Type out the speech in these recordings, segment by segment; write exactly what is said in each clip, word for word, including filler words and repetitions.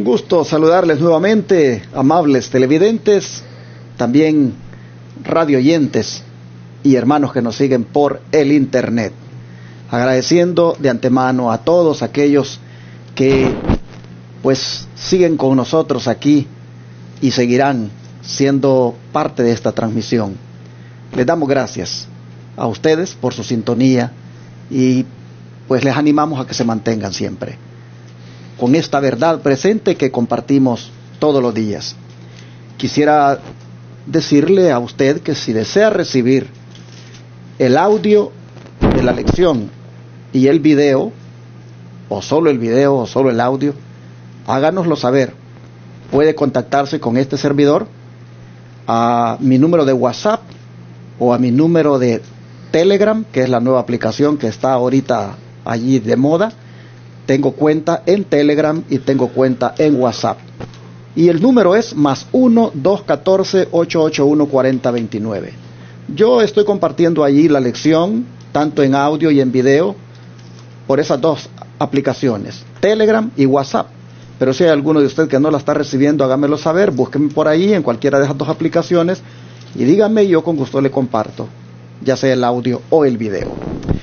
gusto saludarles nuevamente, amables televidentes, también radio oyentes y hermanos que nos siguen por el internet. Agradeciendo de antemano a todos aquellos que pues siguen con nosotros aquí y seguirán siendo parte de esta transmisión. Les damos gracias a ustedes por su sintonía y pues les animamos a que se mantengan siempre con esta verdad presente que compartimos todos los días. Quisiera decirle a usted que si desea recibir el audio de la lección y el video, o solo el video o solo el audio, háganoslo saber. Puede contactarse con este servidor a mi número de WhatsApp o a mi número de Telegram, que es la nueva aplicación que está ahorita allí de moda. Tengo cuenta en Telegram y tengo cuenta en WhatsApp. Y el número es más uno, dos uno cuatro, ocho ocho uno, cuatro cero dos nueve. Yo estoy compartiendo allí la lección, tanto en audio y en video, por esas dos aplicaciones, Telegram y WhatsApp. Pero si hay alguno de ustedes que no la está recibiendo, hágamelo saber, búsquenme por ahí en cualquiera de esas dos aplicaciones y díganme, y yo con gusto le comparto, ya sea el audio o el video.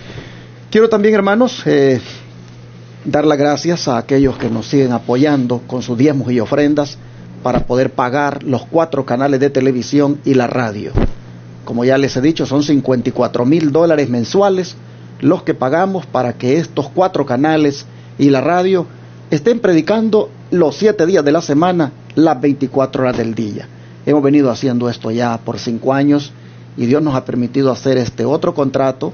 Quiero también, hermanos, eh, dar las gracias a aquellos que nos siguen apoyando con sus diezmos y ofrendas para poder pagar los cuatro canales de televisión y la radio. Como ya les he dicho, son cincuenta y cuatro mil dólares mensuales los que pagamos para que estos cuatro canales y la radio estén predicando los siete días de la semana, las veinticuatro horas del día. Hemos venido haciendo esto ya por cinco años y Dios nos ha permitido hacer este otro contrato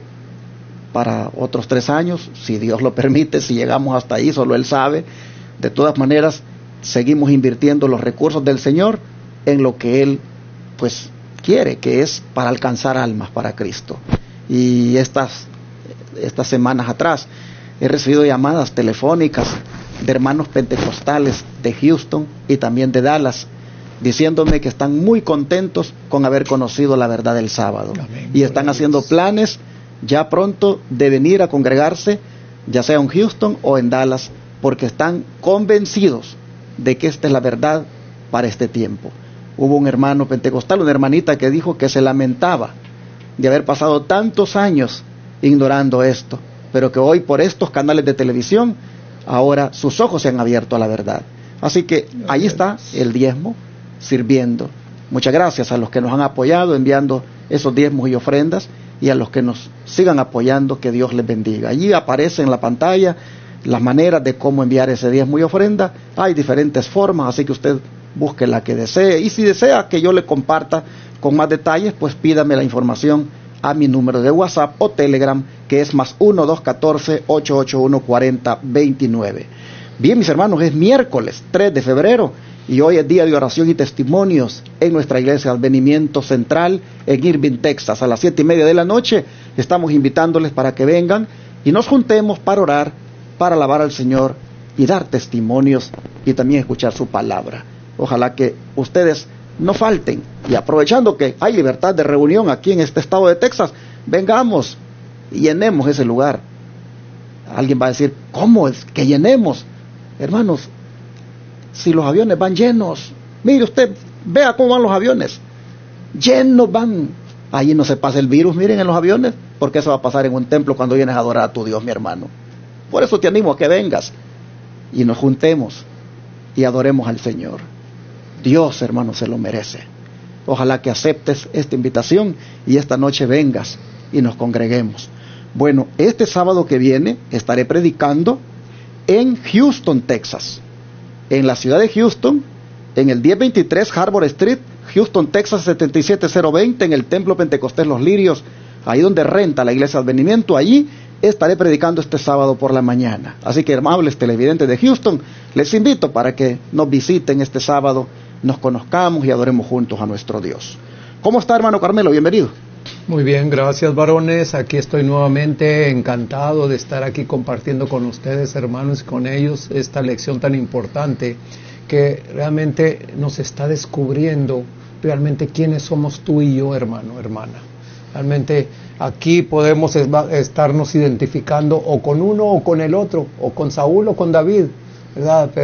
para otros tres años, si Dios lo permite, si llegamos hasta ahí, solo Él sabe. De todas maneras, seguimos invirtiendo los recursos del Señor en lo que Él pues quiere, que es para alcanzar almas para Cristo. Y estas, estas semanas atrás he recibido llamadas telefónicas de hermanos pentecostales de Houston y también de Dallas, diciéndome que están muy contentos con haber conocido la verdad del sábado. Amén. Y están haciendo planes ya pronto de venir a congregarse, ya sea en Houston o en Dallas, porque están convencidos de que esta es la verdad para este tiempo. Hubo un hermano pentecostal, una hermanita que dijo que se lamentaba de haber pasado tantos años ignorando esto, pero que hoy por estos canales de televisión, ahora sus ojos se han abierto a la verdad. Así que ahí está el diezmo sirviendo. Muchas gracias a los que nos han apoyado enviando esos diezmos y ofrendas, y a los que nos sigan apoyando, que Dios les bendiga. Allí aparece en la pantalla las maneras de cómo enviar ese diezmo y ofrenda. Hay diferentes formas, así que usted busque la que desee, y si desea que yo le comparta con más detalles, pues pídame la información a mi número de WhatsApp o Telegram, que es más uno, dos uno cuatro, ocho ocho uno, cuatro cero dos nueve. Bien, mis hermanos, es miércoles tres de febrero, y hoy es día de oración y testimonios en nuestra iglesia Advenimiento Central en Irving, Texas. A las siete y media de la noche estamos invitándoles para que vengan y nos juntemos para orar, para alabar al Señor y dar testimonios y también escuchar su palabra. Ojalá que ustedes no falten, y aprovechando que hay libertad de reunión aquí en este estado de Texas, vengamos y llenemos ese lugar. Alguien va a decir, ¿cómo es que llenemos? Hermanos, si los aviones van llenos, mire usted, vea cómo van los aviones, llenos van. Allí no se pasa el virus, miren, en los aviones, porque eso va a pasar en un templo cuando vienes a adorar a tu Dios, mi hermano. Por eso te animo a que vengas y nos juntemos y adoremos al Señor. Dios, hermano, se lo merece. Ojalá que aceptes esta invitación y esta noche vengas y nos congreguemos. Bueno, este sábado que viene estaré predicando en Houston, Texas. En la ciudad de Houston, en el diez veintitrés Harbor Street, Houston, Texas setenta y siete cero veinte, en el Templo Pentecostés Los Lirios, ahí donde renta la iglesia Advenimiento. Allí estaré predicando este sábado por la mañana. Así que, amables televidentes de Houston, les invito para que nos visiten este sábado, nos conozcamos y adoremos juntos a nuestro Dios. ¿Cómo está, hermano Carmelo? Bienvenido. Muy bien, gracias, varones. Aquí estoy nuevamente encantado de estar aquí compartiendo con ustedes, hermanos, y con ellos esta lección tan importante que realmente nos está descubriendo realmente quiénes somos tú y yo, hermano, hermana. Realmente aquí podemos estarnos identificando o con uno o con el otro, o con Saúl o con David, ¿verdad? Pero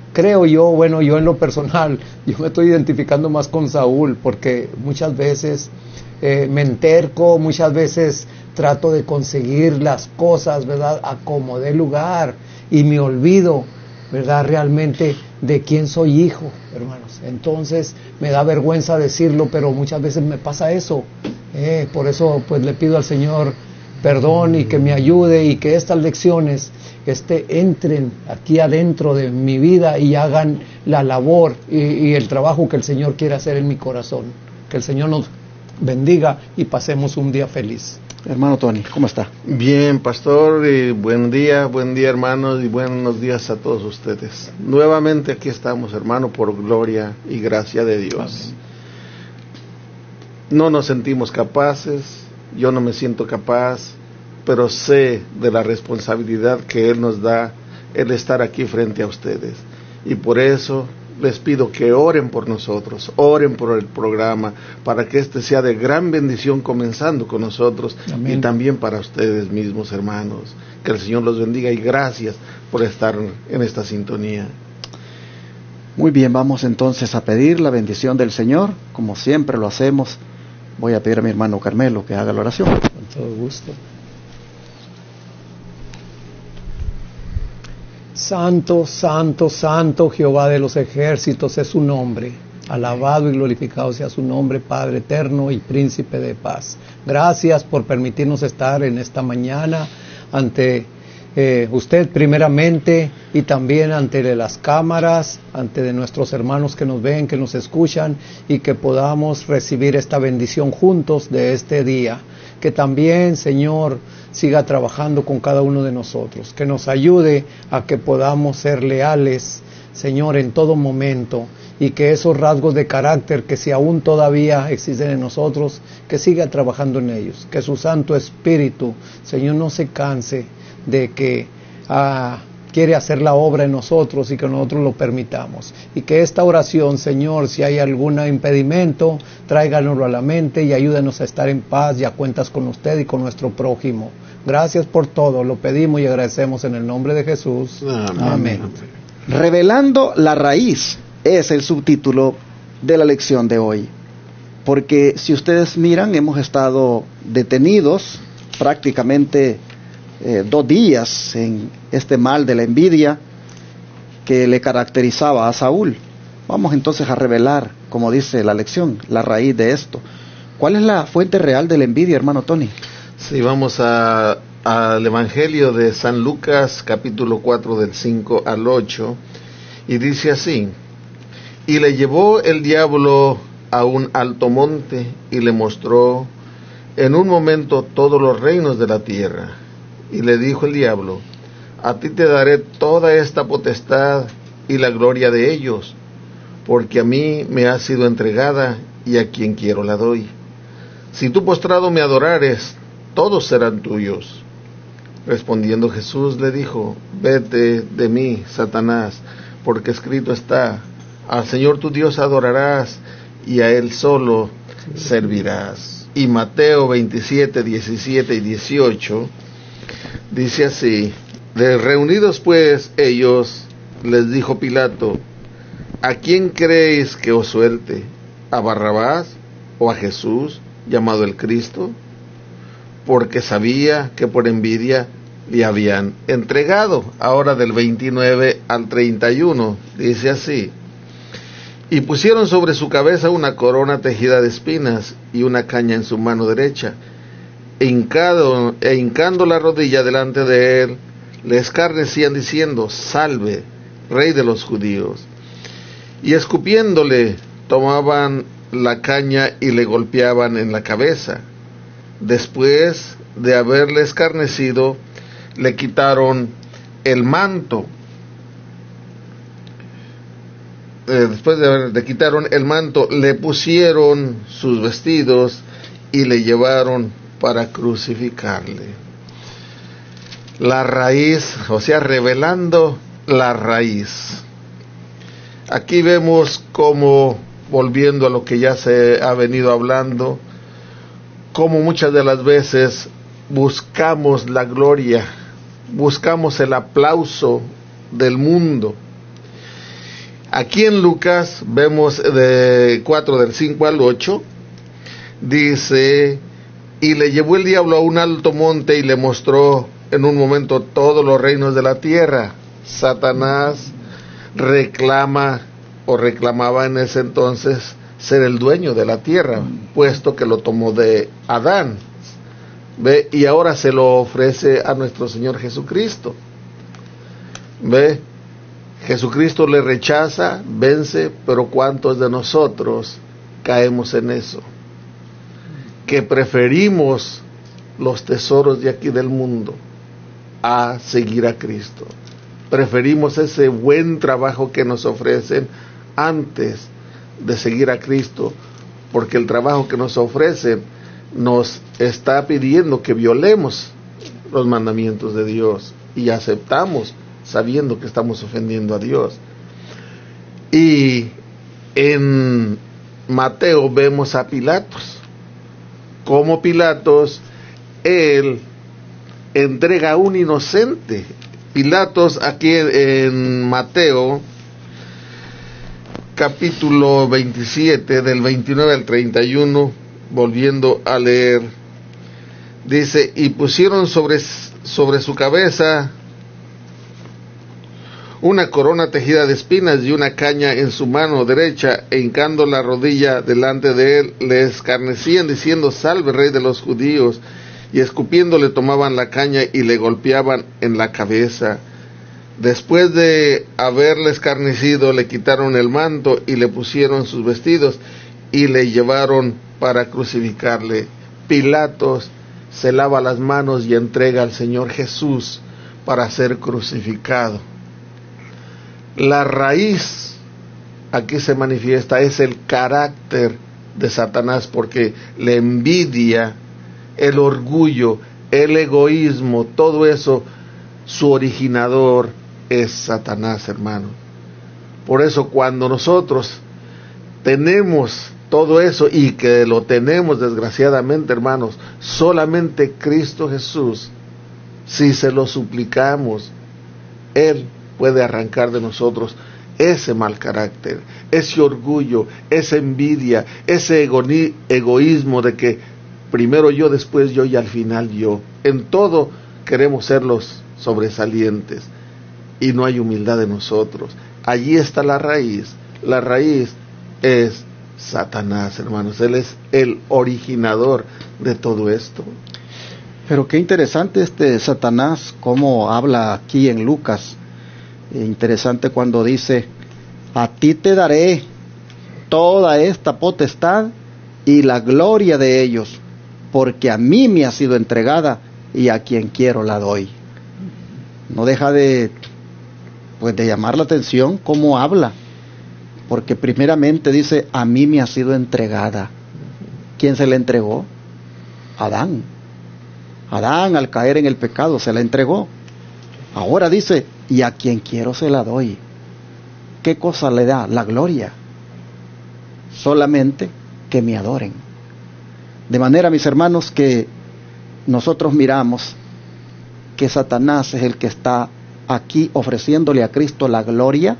creo yo, bueno, yo en lo personal, yo me estoy identificando más con Saúl, porque muchas veces eh, me enterco, muchas veces trato de conseguir las cosas, ¿verdad?, a como dé lugar, y me olvido, ¿verdad?, realmente de quién soy hijo, hermanos. Entonces me da vergüenza decirlo, pero muchas veces me pasa eso. Eh, por eso pues le pido al Señor perdón y que me ayude, y que estas lecciones este, entren aquí adentro de mi vida y hagan la labor y, y el trabajo que el Señor quiere hacer en mi corazón. Que el Señor nos bendiga y pasemos un día feliz. Hermano Tony, ¿cómo está? Bien, pastor, y buen día, buen día, hermanos, y buenos días a todos ustedes. Nuevamente aquí estamos, hermano, por gloria y gracia de Dios. Amén. No nos sentimos capaces, yo no me siento capaz, pero sé de la responsabilidad que Él nos da el estar aquí frente a ustedes. Y por eso les pido que oren por nosotros, oren por el programa, para que este sea de gran bendición comenzando con nosotros. Amén. Y también para ustedes mismos, hermanos. Que el Señor los bendiga y gracias por estar en esta sintonía. Muy bien, vamos entonces a pedir la bendición del Señor, como siempre lo hacemos. Voy a pedir a mi hermano Carmelo que haga la oración. Con todo gusto. Santo, santo, santo Jehová de los ejércitos es su nombre. Alabado y glorificado sea su nombre, Padre eterno y príncipe de paz. Gracias por permitirnos estar en esta mañana ante eh, usted primeramente, y también ante las cámaras, ante de nuestros hermanos que nos ven, que nos escuchan, y que podamos recibir esta bendición juntos de este día. Que también, Señor, siga trabajando con cada uno de nosotros, que nos ayude a que podamos ser leales, Señor, en todo momento, y que esos rasgos de carácter que si aún todavía existen en nosotros, que siga trabajando en ellos, que su Santo Espíritu, Señor, no se canse de que ah, quiere hacer la obra en nosotros y que nosotros lo permitamos. Y que esta oración, Señor, si hay algún impedimento, tráiganoslo a la mente y ayúdenos a estar en paz y a cuentas con usted y con nuestro prójimo. Gracias por todo, lo pedimos y agradecemos en el nombre de Jesús. Amén. Amén. Revelando la raíz es el subtítulo de la lección de hoy. Porque si ustedes miran, hemos estado detenidos prácticamente Eh, dos días en este mal de la envidia que le caracterizaba a Saúl. Vamos entonces a revelar, como dice la lección, la raíz de esto. ¿Cuál es la fuente real de la envidia, hermano Tony? Sí, vamos a, al Evangelio de San Lucas, capítulo cuatro, del cinco al ocho, y dice así: y le llevó el diablo a un alto monte y le mostró en un momento todos los reinos de la tierra. Y le dijo el diablo: a ti te daré toda esta potestad y la gloria de ellos, porque a mí me ha sido entregada y a quien quiero la doy. Si tú postrado me adorares, todos serán tuyos. Respondiendo Jesús le dijo: vete de mí, Satanás, porque escrito está: al Señor tu Dios adorarás y a Él solo servirás. Y Mateo veintisiete, diecisiete y dieciocho dice así: de reunidos pues ellos, les dijo Pilato: ¿a quién queréis que os suelte? ¿A Barrabás o a Jesús, llamado el Cristo? Porque sabía que por envidia le habían entregado. Ahora del veintinueve al treinta y uno dice así: y pusieron sobre su cabeza una corona tejida de espinas y una caña en su mano derecha. E hincado, e hincando la rodilla delante de él, le escarnecían diciendo: salve, rey de los judíos. Y escupiéndole, tomaban la caña y le golpeaban en la cabeza. Después de haberle escarnecido, le quitaron el manto. Eh, después de haber, le quitaron el manto, le pusieron sus vestidos y le llevaron para crucificarle. La raíz, o sea, revelando la raíz. Aquí vemos cómo, volviendo a lo que ya se ha venido hablando, cómo muchas de las veces buscamos la gloria, buscamos el aplauso del mundo. Aquí en Lucas vemos de cuatro del cinco al ocho, dice, y le llevó el diablo a un alto monte y le mostró en un momento todos los reinos de la tierra. Satanás reclama o reclamaba en ese entonces ser el dueño de la tierra, puesto que lo tomó de Adán. ¿Ve? Y ahora se lo ofrece a nuestro Señor Jesucristo. ¿Ve? Jesucristo le rechaza, vence, pero ¿cuántos de nosotros caemos en eso? Que preferimos los tesoros de aquí del mundo a seguir a Cristo. Preferimos ese buen trabajo que nos ofrecen antes de seguir a Cristo, porque el trabajo que nos ofrecen nos está pidiendo que violemos los mandamientos de Dios y aceptamos sabiendo que estamos ofendiendo a Dios. Y en Mateo vemos a Pilatos. Como Pilatos, él entrega a un inocente. Pilatos, aquí en Mateo, capítulo veintisiete, del veintinueve al treinta y uno, volviendo a leer, dice, y pusieron sobre, sobre su cabeza una corona tejida de espinas y una caña en su mano derecha, e hincando la rodilla delante de él, le escarnecían diciendo, salve, rey de los judíos, y escupiendo le tomaban la caña y le golpeaban en la cabeza. Después de haberle escarnecido, le quitaron el manto y le pusieron sus vestidos y le llevaron para crucificarle. Pilatos se lava las manos y entrega al Señor Jesús para ser crucificado. La raíz aquí se manifiesta, es el carácter de Satanás, porque la envidia, el orgullo, el egoísmo, todo eso, su originador es Satanás, hermano. Por eso cuando nosotros tenemos todo eso, y que lo tenemos desgraciadamente, hermanos, solamente Cristo Jesús, si se lo suplicamos, Él puede arrancar de nosotros ese mal carácter, ese orgullo, esa envidia, ese ego- egoísmo de que primero yo, después yo y al final yo. En todo queremos ser los sobresalientes y no hay humildad en nosotros. Allí está la raíz. La raíz es Satanás, hermanos. Él es el originador de todo esto. Pero qué interesante este Satanás, cómo habla aquí en Lucas. Interesante cuando dice, a ti te daré toda esta potestad y la gloria de ellos, porque a mí me ha sido entregada y a quien quiero la doy. No deja de, pues, de llamar la atención cómo habla, porque primeramente dice, a mí me ha sido entregada. ¿Quién se la entregó? Adán. Adán, al caer en el pecado, se la entregó. Ahora dice, y a quien quiero se la doy. ¿Qué cosa le da? La gloria. Solamente que me adoren. De manera, mis hermanos, que nosotros miramos que Satanás es el que está aquí ofreciéndole a Cristo la gloria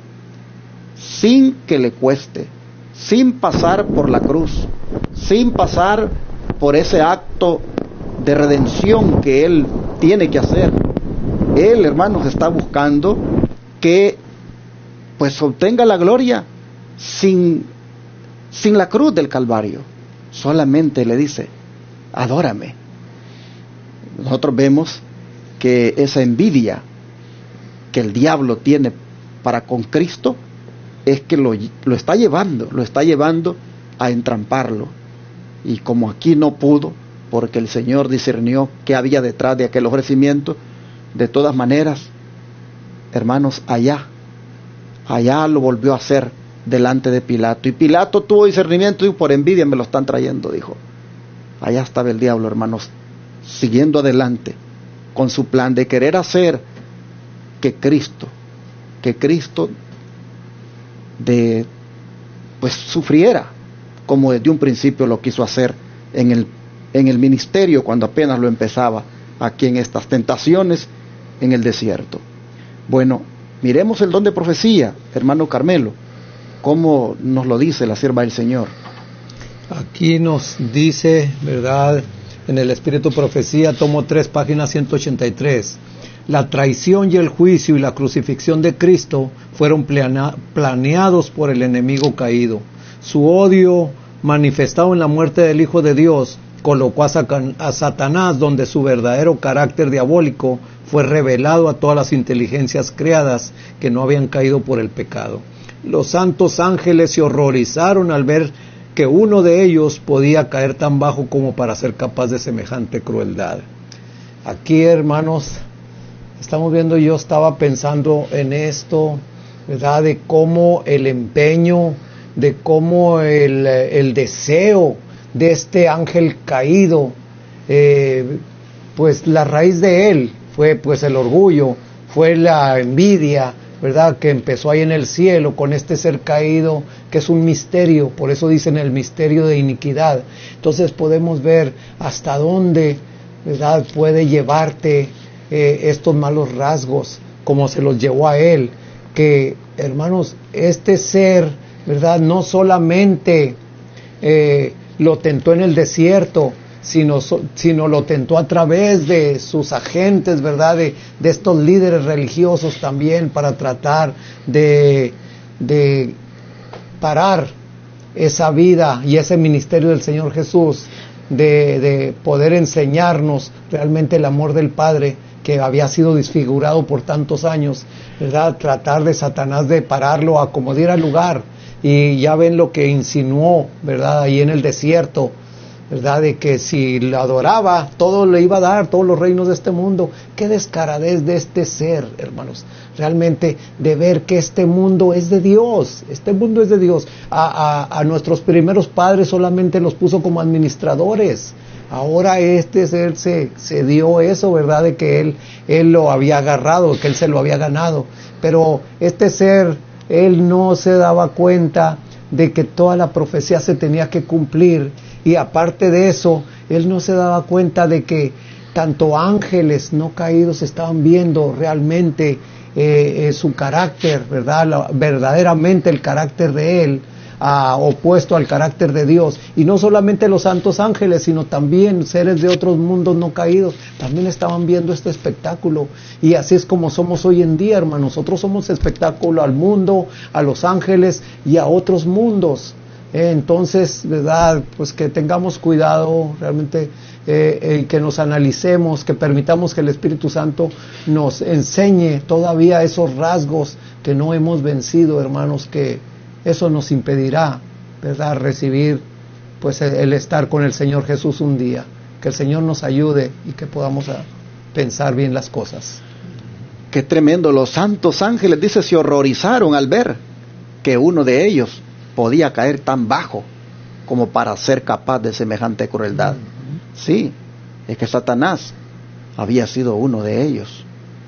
sin que le cueste, sin pasar por la cruz, sin pasar por ese acto de redención que Él tiene que hacer. Él, hermanos, está buscando que pues obtenga la gloria sin, sin la cruz del Calvario. Solamente le dice, adórame. Nosotros vemos que esa envidia que el diablo tiene para con Cristo es que lo, lo está llevando, lo está llevando a entramparlo. Y como aquí no pudo, porque el Señor discernió qué había detrás de aquel ofrecimiento, de todas maneras, hermanos, allá, allá lo volvió a hacer delante de Pilato. Y Pilato tuvo discernimiento y por envidia me lo están trayendo, dijo. Allá estaba el diablo, hermanos, siguiendo adelante con su plan de querer hacer que Cristo, que Cristo de, pues sufriera, como desde un principio lo quiso hacer en el, en el ministerio cuando apenas lo empezaba, aquí en estas tentaciones en el desierto. Bueno, miremos el don de profecía, hermano Carmelo. ¿Cómo nos lo dice la sierva del Señor? Aquí nos dice, ¿verdad?, en el Espíritu Profecía, tomo tres, página ciento ochenta y tres. La traición y el juicio y la crucifixión de Cristo fueron plana- planeados por el enemigo caído. Su odio, manifestado en la muerte del Hijo de Dios, colocó a, Sacan- a Satanás donde su verdadero carácter diabólico fue revelado a todas las inteligencias creadas que no habían caído por el pecado. Los santos ángeles se horrorizaron al ver que uno de ellos podía caer tan bajo como para ser capaz de semejante crueldad. Aquí, hermanos, estamos viendo, yo estaba pensando en esto, ¿verdad?, de cómo el empeño, de cómo el, el deseo de este ángel caído, eh, pues la raíz de él fue pues el orgullo, fue la envidia, ¿verdad?, que empezó ahí en el cielo con este ser caído, que es un misterio, por eso dicen el misterio de iniquidad. Entonces podemos ver hasta dónde, ¿verdad?, puede llevarte eh, estos malos rasgos, como se los llevó a él, que, hermanos, este ser, ¿verdad?, no solamente eh, lo tentó en el desierto, Sino, sino lo tentó a través de sus agentes, ¿verdad?, de, de estos líderes religiosos también, para tratar de, de parar esa vida y ese ministerio del Señor Jesús, de, de poder enseñarnos realmente el amor del Padre, que había sido desfigurado por tantos años, ¿verdad?, tratar de Satanás de pararlo a como diera lugar. Y ya ven lo que insinuó, ¿verdad?, ahí en el desierto, ¿verdad?, de que si lo adoraba, todo le iba a dar, todos los reinos de este mundo. Qué descaradez de este ser, hermanos, realmente, de ver que este mundo es de Dios, este mundo es de Dios. A, a, a nuestros primeros padres solamente los puso como administradores. Ahora este ser se, se dio eso, ¿verdad?, de que él, él lo había agarrado, que él se lo había ganado. Pero este ser, él no se daba cuenta de que toda la profecía se tenía que cumplir. Y aparte de eso, él no se daba cuenta de que tanto ángeles no caídos estaban viendo realmente eh, eh, su carácter, ¿verdad?, la, verdaderamente el carácter de él, ah, opuesto al carácter de Dios. Y no solamente los santos ángeles, sino también seres de otros mundos no caídos, también estaban viendo este espectáculo. Y así es como somos hoy en día, hermanos. Nosotros somos espectáculo al mundo, a los ángeles y a otros mundos. Eh, entonces, ¿verdad?, pues que tengamos cuidado realmente, eh, eh, que nos analicemos, que permitamos que el Espíritu Santo nos enseñe todavía esos rasgos que no hemos vencido, hermanos, que eso nos impedirá, ¿verdad?, recibir pues el, el estar con el Señor Jesús un día. Que el Señor nos ayude y que podamos a pensar bien las cosas. Qué tremendo. Los santos ángeles, dice, se horrorizaron al ver que uno de ellos podía caer tan bajo como para ser capaz de semejante crueldad. Sí, es que Satanás había sido uno de ellos.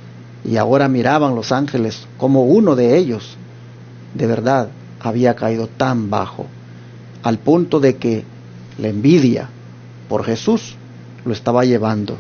Y ahora miraban los ángeles como uno de ellos, de verdad, había caído tan bajo, al punto de que la envidia por Jesús lo estaba llevando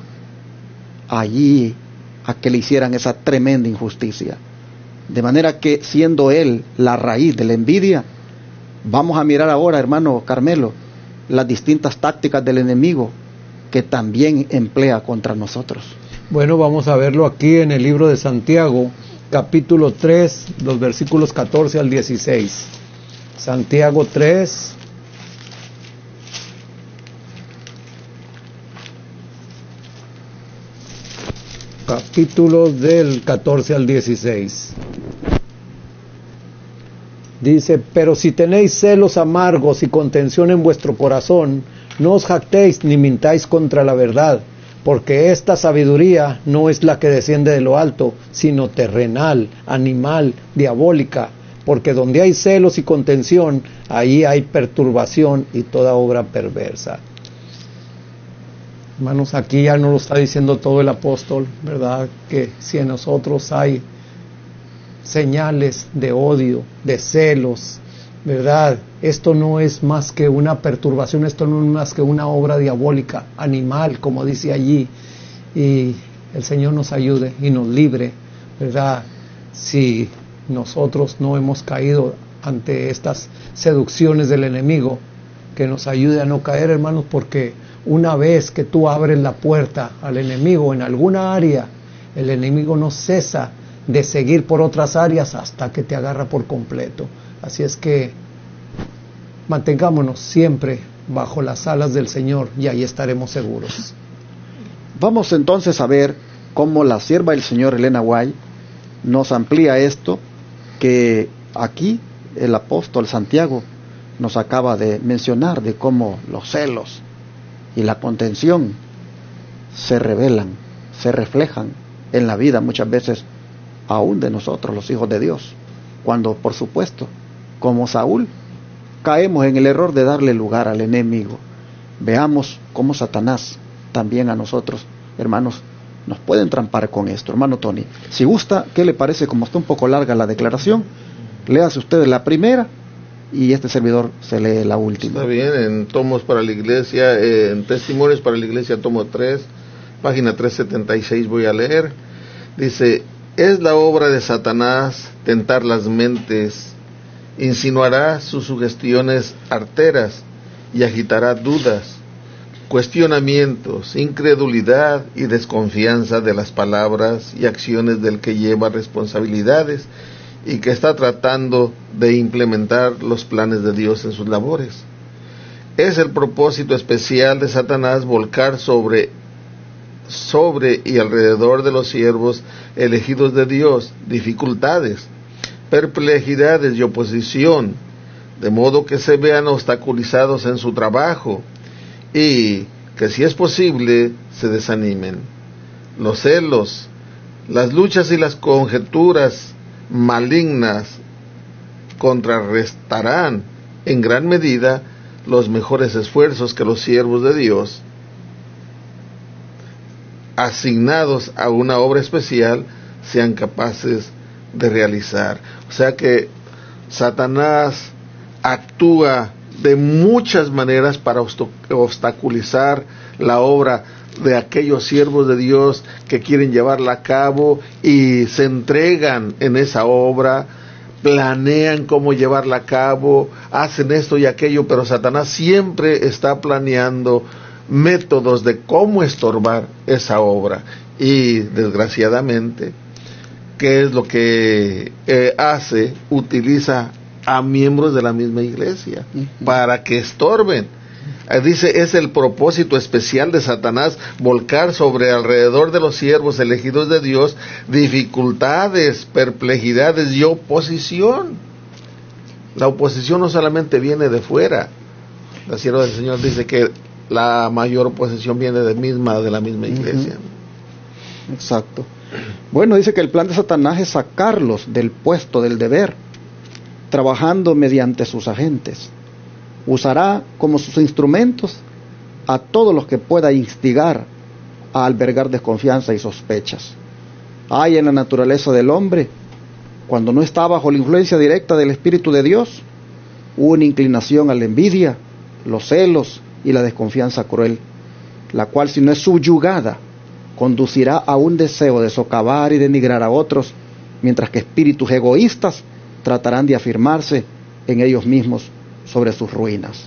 allí a que le hicieran esa tremenda injusticia. De manera que, siendo él la raíz de la envidia, vamos a mirar ahora, hermano Carmelo, las distintas tácticas del enemigo que también emplea contra nosotros. Bueno, vamos a verlo aquí en el libro de Santiago, capítulo tres, los versículos catorce al dieciséis. Santiago tres, capítulos del catorce al dieciséis. Dice: pero si tenéis celos amargos y contención en vuestro corazón, no os jactéis ni mintáis contra la verdad, porque esta sabiduría no es la que desciende de lo alto, sino terrenal, animal, diabólica. Porque donde hay celos y contención, ahí hay perturbación y toda obra perversa. Hermanos, aquí ya nos lo está diciendo todo el apóstol, ¿verdad? Que si en nosotros hay señales de odio, de celos, ¿verdad?, esto no es más que una perturbación, esto no es más que una obra diabólica, animal, como dice allí. Y el Señor nos ayude y nos libre, ¿verdad?, si nosotros no hemos caído ante estas seducciones del enemigo, que nos ayude a no caer, hermanos, porque una vez que tú abres la puerta al enemigo en alguna área, el enemigo no cesa de seguir por otras áreas hasta que te agarra por completo. Así es que mantengámonos siempre bajo las alas del Señor y ahí estaremos seguros. Vamos entonces a ver cómo la sierva del Señor Elena White nos amplía esto que aquí el apóstol Santiago nos acaba de mencionar, de cómo los celos y la contención se revelan, se reflejan en la vida muchas veces aún de nosotros, los hijos de Dios, cuando por supuesto, como Saúl, caemos en el error de darle lugar al enemigo. Veamos cómo Satanás también a nosotros, hermanos, nos puede entrampar con esto. Hermano Tony, si gusta, ¿qué le parece? Como está un poco larga la declaración, léase usted la primera y este servidor se lee la última. Está bien, en Tomos para la Iglesia, eh, en Testimonios para la Iglesia, tomo tres, página trescientos setenta y seis voy a leer. Dice: es la obra de Satanás tentar las mentes, insinuará sus sugestiones arteras y agitará dudas, cuestionamientos, incredulidad y desconfianza de las palabras y acciones del que lleva responsabilidades y que está tratando de implementar los planes de Dios en sus labores. Es el propósito especial de Satanás volcar sobre, sobre y alrededor de los siervos elegidos de Dios dificultades, perplejidades y oposición, de modo que se vean obstaculizados en su trabajo y que, si es posible, se desanimen. Los celos, las luchas y las conjeturas malignas contrarrestarán en gran medida los mejores esfuerzos que los siervos de Dios, asignados a una obra especial, sean capaces de realizar. O sea que Satanás actúa de muchas maneras para obstaculizar la obra de aquellos siervos de Dios que quieren llevarla a cabo y se entregan en esa obra, planean cómo llevarla a cabo, hacen esto y aquello, pero Satanás siempre está planeando métodos de cómo estorbar esa obra. Y desgraciadamente, ¿qué es lo que eh, hace? Utiliza a miembros de la misma iglesia uh-huh. para que estorben. Dice, es el propósito especial de Satanás volcar sobre alrededor de los siervos elegidos de Dios dificultades, perplejidades y oposición. La oposición no solamente viene de fuera. La sierva del Señor dice que la mayor oposición viene de misma de la misma iglesia. Uh-huh. Exacto. Bueno, dice que el plan de Satanás es sacarlos del puesto del deber, trabajando mediante sus agentes. Usará como sus instrumentos a todos los que pueda instigar a albergar desconfianza y sospechas. Hay en la naturaleza del hombre, cuando no está bajo la influencia directa del Espíritu de Dios, una inclinación a la envidia, los celos y la desconfianza cruel, la cual, si no es subyugada, conducirá a un deseo de socavar y denigrar a otros, mientras que espíritus egoístas tratarán de afirmarse en ellos mismos sobre sus ruinas.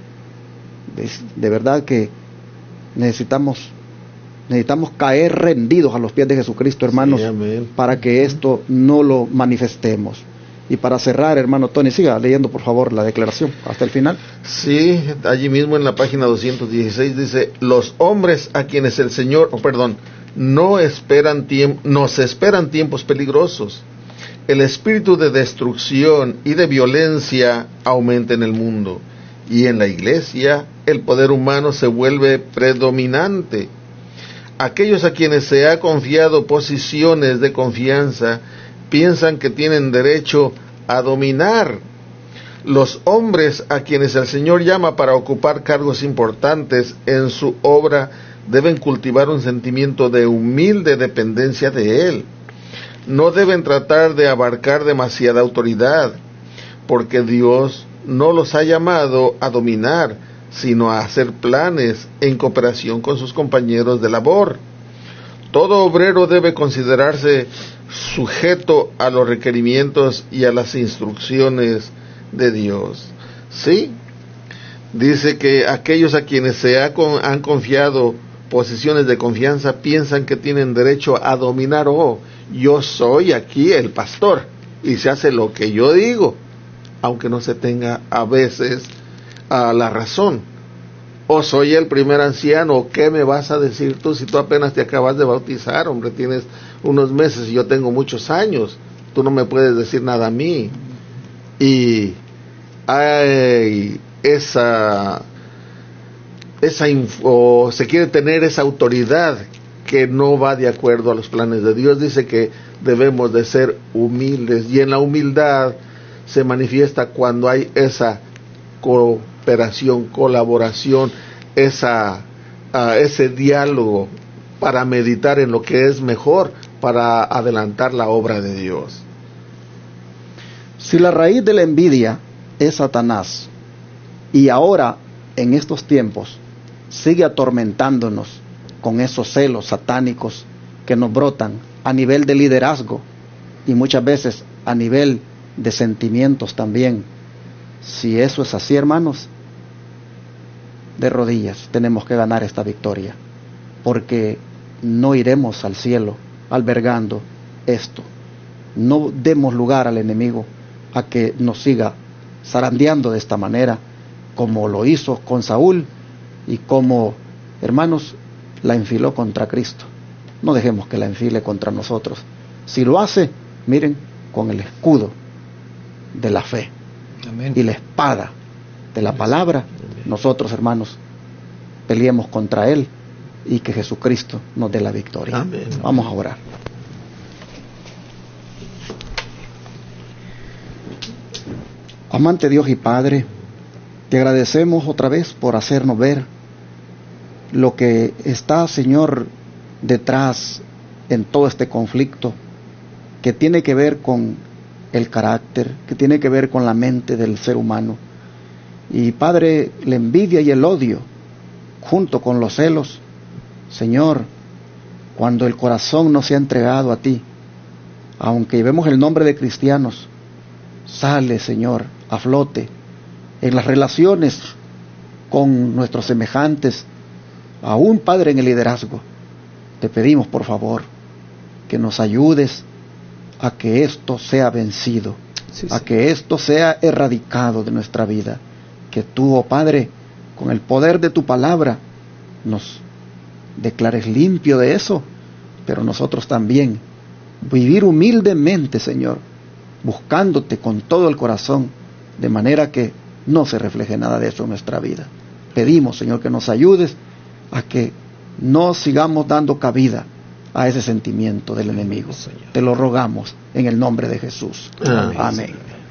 De, de verdad que necesitamos necesitamos caer rendidos a los pies de Jesucristo, hermanos, sí, para que esto no lo manifestemos. Y para cerrar, hermano Tony, siga leyendo por favor la declaración hasta el final. Sí, allí mismo en la página doscientos dieciséis dice: los hombres a quienes el Señor, oh, perdón, no esperan tiemp- nos esperan tiempos peligrosos. El espíritu de destrucción y de violencia aumenta en el mundo, y en la iglesia el poder humano se vuelve predominante. Aquellos a quienes se ha confiado posiciones de confianza piensan que tienen derecho a dominar. Los hombres a quienes el Señor llama para ocupar cargos importantes en su obra deben cultivar un sentimiento de humilde dependencia de Él. No deben tratar de abarcar demasiada autoridad, porque Dios no los ha llamado a dominar, sino a hacer planes en cooperación con sus compañeros de labor. Todo obrero debe considerarse sujeto a los requerimientos y a las instrucciones de Dios. ¿Sí? Dice que aquellos a quienes se ha con, han confiado posiciones de confianza piensan que tienen derecho a dominar. Oh, yo soy aquí el pastor y se hace lo que yo digo, aunque no se tenga a veces a la razón. O soy el primer anciano, ¿qué me vas a decir tú si tú apenas te acabas de bautizar? Hombre, tienes unos meses y yo tengo muchos años, tú no me puedes decir nada a mí. Y hay esa esa info, se quiere tener esa autoridad que no va de acuerdo a los planes de Dios. Dice que debemos de ser humildes, y en la humildad se manifiesta cuando hay esa cooperación, colaboración, esa uh, ese diálogo para meditar en lo que es mejor para adelantar la obra de Dios. Si la raíz de la envidia es Satanás, y ahora en estos tiempos sigue atormentándonos con esos celos satánicos que nos brotan a nivel de liderazgo y muchas veces a nivel de sentimientos también, si eso es así, hermanos, de rodillas tenemos que ganar esta victoria, porque no iremos al cielo albergando esto. No demos lugar al enemigo a que nos siga zarandeando de esta manera, como lo hizo con Saúl y como, hermanos, la enfiló contra Cristo. No dejemos que la enfile contra nosotros. Si lo hace, miren, con el escudo de la fe. Amén. Y la espada de la palabra, nosotros, hermanos, peleemos contra él y que Jesucristo nos dé la victoria. Amén. Vamos a orar. Amante Dios y Padre, te agradecemos otra vez por hacernos ver lo que está, Señor, detrás en todo este conflicto, que tiene que ver con el carácter, que tiene que ver con la mente del ser humano. Y Padre, la envidia y el odio, junto con los celos, Señor, cuando el corazón no se ha entregado a ti, aunque llevemos el nombre de cristianos, sale, Señor, a flote en las relaciones con nuestros semejantes, aún, Padre, en el liderazgo. Te pedimos, por favor, que nos ayudes a que esto sea vencido, sí, a sí. que esto sea erradicado de nuestra vida, que tú, oh Padre, con el poder de tu palabra, nos declares limpio de eso, pero nosotros también vivir humildemente, Señor, buscándote con todo el corazón, de manera que no se refleje nada de eso en nuestra vida. Pedimos, Señor, que nos ayudes a que no sigamos dando cabida a ese sentimiento del enemigo. Te lo rogamos en el nombre de Jesús. Amén. Amén.